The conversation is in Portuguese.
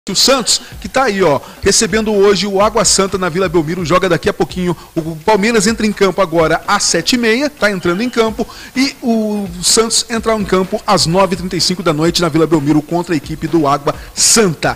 O Santos, que tá aí, ó, recebendo hoje o Água Santa na Vila Belmiro, joga daqui a pouquinho. O Palmeiras entra em campo agora às 7h30, tá entrando em campo, e o Santos entra em campo às 9h35 da noite na Vila Belmiro contra a equipe do Água Santa.